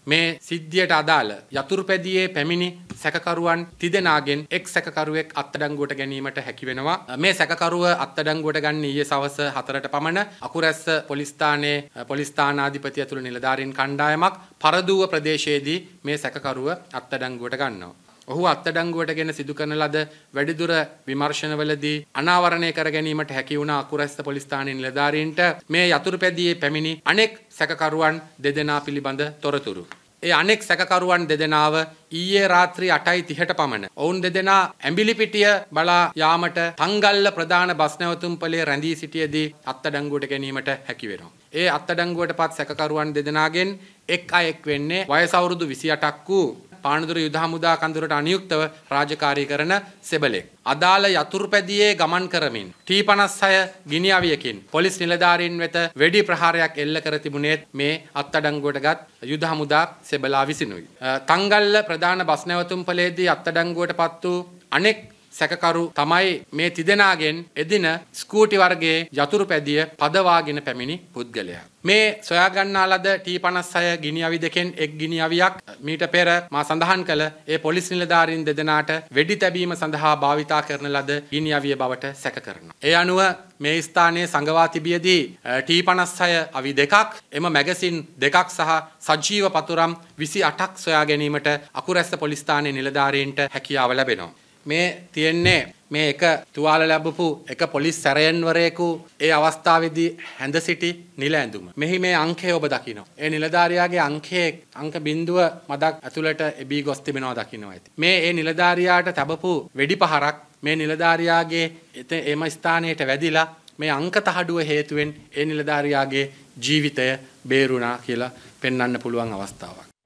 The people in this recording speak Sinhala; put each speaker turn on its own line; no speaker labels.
මේ සිද්ධියට අදාළ යතුරුපැදියේ පැමිණි සැකකරුවන් තිදෙනාගෙන් එක් සැකකරුවෙක් අත්අඩංගුවට ගැනීමට හැකි වෙනවා. මේ සැකකරුව අත්අඩංගුවට ගන්න ඊයේ සවස 4ට පමණ අකුරැස්ස පොලිස් ස්ථානයේ පොලිස් ස්ථානාධිපති ඇතුළු නිලධාරීන් කණ්ඩායමක් පරදුව ප්‍රදේශයේදී මේ සැකකරුව අත්අඩංගුවට ගන්නවා. ඔහු අත්අඩංගුවටගෙන සිදු කරන ලද වැඩිදුර විමර්ශනවලදී අනාවරණය කර ගැනීමට හැකි වුණ අකුරැස්ස පොලිස් ස්ථානයේ නිලධාරීන්ට මේ යතුරුපැදියේ පැමිණි අනෙක් සැකකරුවන් දෙදෙනා පිළිබඳ තොරතුරු. ඒ අනෙක් සැකකරුවන් දෙදෙනාව ඊයේ රාත්‍රී 8:30ට පමණ ඔවුන් දෙදෙනා ඇඹිලිපිටිය බලා යාමට තංගල්ල ප්‍රධාන බස් නැවතුම්පලේ රැඳී සිටියේදී අත්අඩංගුවට ගැනීමට හැකි වෙනවා. ඒ අත්අඩංගුවටපත් සැකකරුවන් දෙදෙනාගෙන් එක් අයෙක් වෙන්නේ වයස අවුරුදු 28ක් වූ පානදුර යුද හමුදා කඳුරට අනියුක්තව රාජකාරී කරන සෙබලෙක්. අදාළ යතුරුපැදියේ ගමන් කරමින් T56 ගිනි අවියකින් පොලිස් නිලධාරීන් වෙත වෙඩි ප්‍රහාරයක් එල්ල කර තිබුණේත් මේ අත්අඩංගුවටගත් යුද හමුදා සෙබලා විසිනුයි. තංගල්ල ප්‍රධාන බස් නැවතුම්පලේදී අත්අඩංගුවටපත් වූ අනෙක් සැකකරු තමයි මේ තිදෙනාගෙන් එදින ස්කූටි වර්ගයේ යතුරුපැදිය පදවාගෙන පැමිණි පුද්ගලයා. මේ සොයා ගන්නා ලද T56 ගිනි අවි දෙකෙන් එක් ගිනි අවියක් මීට පෙර මා සඳහන් කළ ඒ පොලිස් නිලධාරීන් දෙදෙනාට වෙඩි තැබීම සඳහා භාවිතා කරන ලද ගිනි අවිය බවට සැක කරනවා. ඒ අනුව මේ ස්ථානයේ සංගවා තිබියදී T56 අවි දෙකක්, එම මැගසින් දෙකක් සහ සජීව පතුරම් 28ක් සොයා ගැනීමට අකුරැස්ස පොලිස් ස්ථානයේ නිලධාරීන්ට හැකියාව ලැබෙනවා. මේ තියෙන්නේ මේ එක තුවාල ලැබපු එක පොලිස් සැරයන්වරයෙකු ඒ අවස්ථාවේදී හැඳ සිටි නිල ඇඳුම. මෙහි මේ අංකය ඔබ දකිනවා. ඒ නිලධාරියාගේ අංකයේ අංක බිඳුව මදක් ඇතුළට එබී ගොස් තිබෙනවා දකිනවා ඇති. මේ ඒ නිලධාරියාට තබපු වෙඩි පහරක් මේ නිලධාරියාගේ එම ස්ථානයට වැදිලා මේ අංක තහඩුව හේතුවෙන් ඒ නිලධාරියාගේ ජීවිතය බේරුණා කියලා පෙන්වන්න පුළුවන් අවස්ථාවක්.